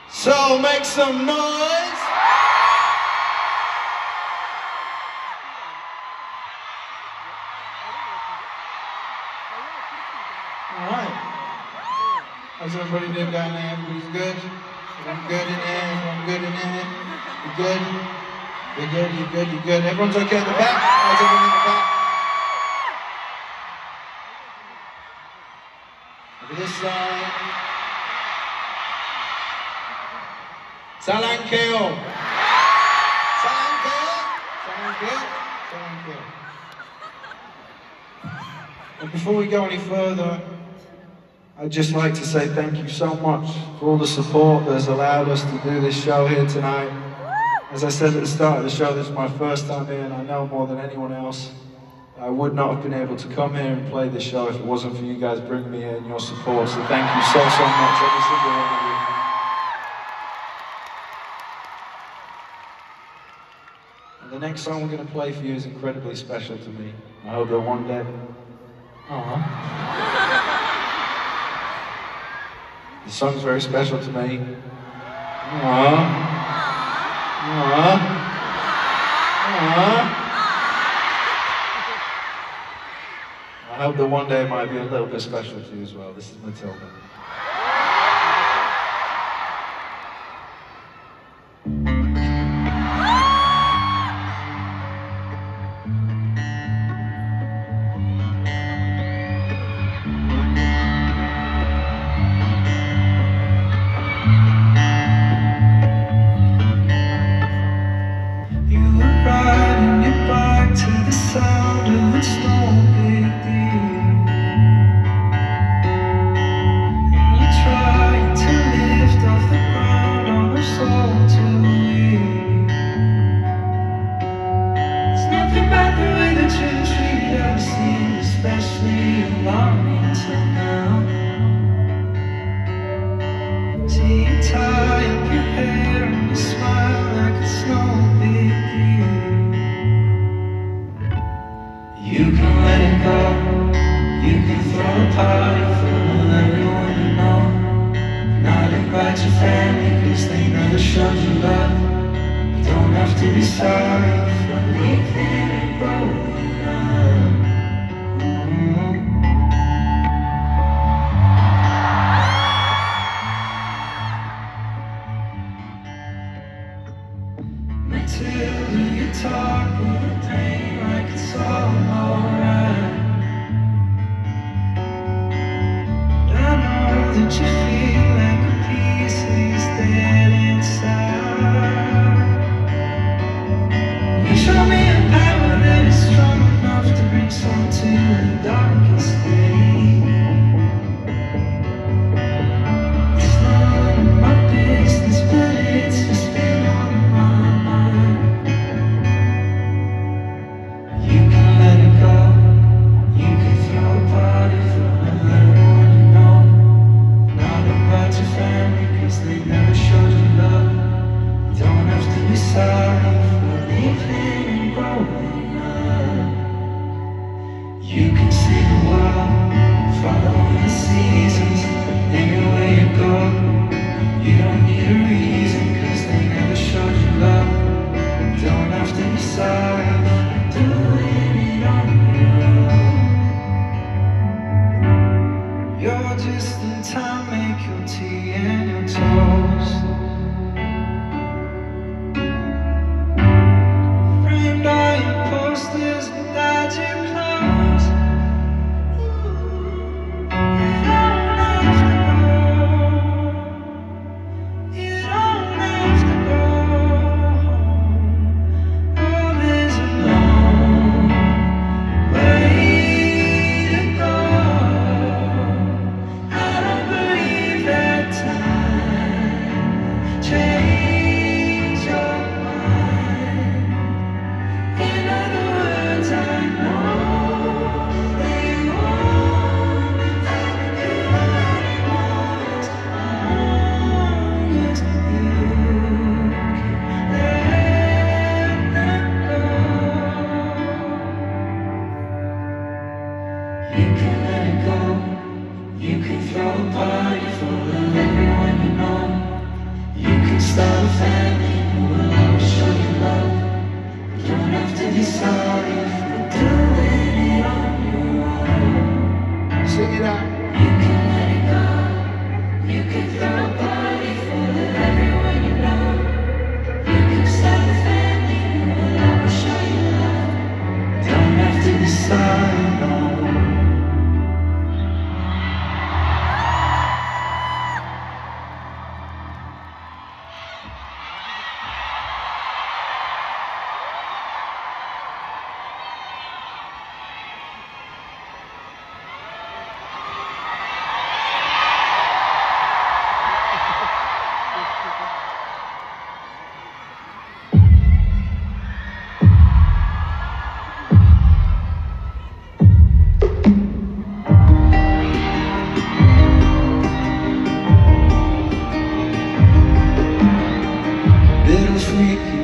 So make some noise. Alright. How's everybody doing down there? Everybody's good? Everyone good in there? Everyone good in there? You good? You're good, you're good, you're good. Everyone's okay at the back? How's everyone in the back? Look at this side. Salankeo. Salankeo. Salankeo. Salankeo. And before we go any further, I'd just like to say thank you so much for all the support that has allowed us to do this show here tonight. As I said at the start of the show, this is my first time here, and I know more than anyone else I would not have been able to come here and play this show if it wasn't for you guys bringing me here and your support. So thank you so much, every single one of you. And the next song we're going to play for you is incredibly special to me. I hope that one day... The song's very special to me. I hope that one day it might be a little bit special to you as well. This is Matilda.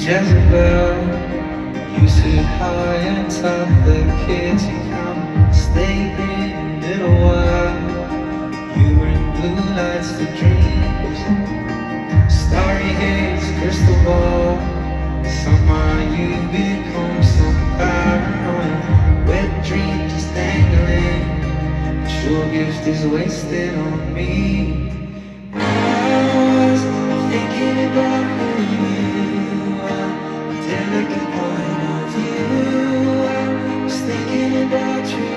Jezebel, you sit high atop the kids. You come stay in a little while. You bring blue lights to dreams, starry haze, crystal ball. Somehow you become some paranoia. Wet dream just dangling. Your gift is wasted on me. I was thinking about you, a delicate point of view. I was thinking about you.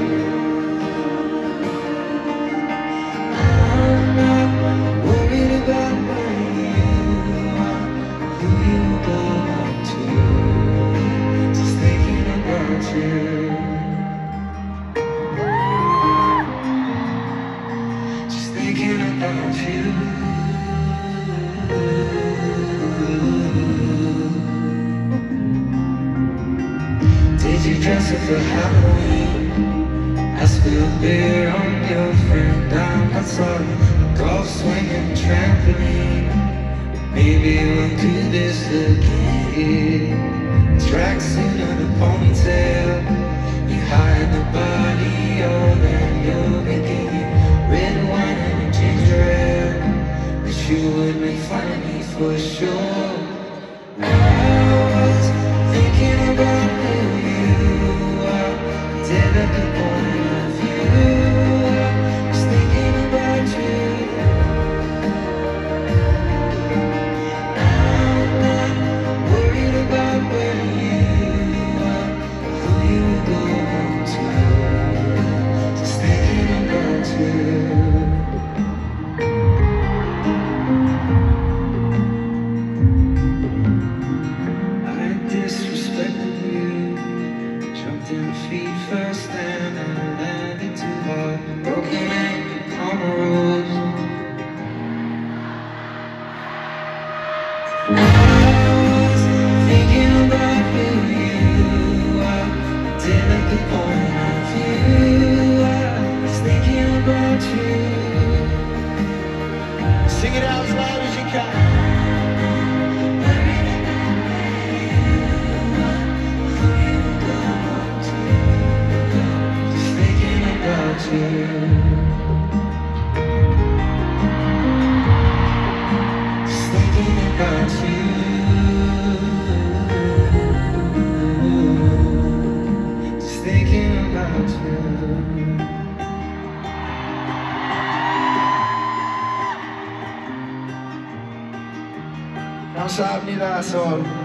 I'm not worried about where you are, who you go up to. Just thinking about you. Thinking about you. Did you dress up for Halloween? I spilled beer on your friend down outside a golf swing and trampoline. Maybe we'll do this again. Tracksuit and a ponytail. You hide the body, oh, then you'll begin. Red wine and a ginger ale, but you would make fun of me for sure. I was thinking about who you are, delicate point of view. I was thinking about you. I'm not worried about where you are, who you go to. Just thinking about you. Feet first and I landed too hard. Broken ankle on the rose. I was thinking about who you are, delicate point of view. I was thinking about you. Sing it out as loud as you can. Just thinking about you. Just thinking about you. 감사합니다, Seoul.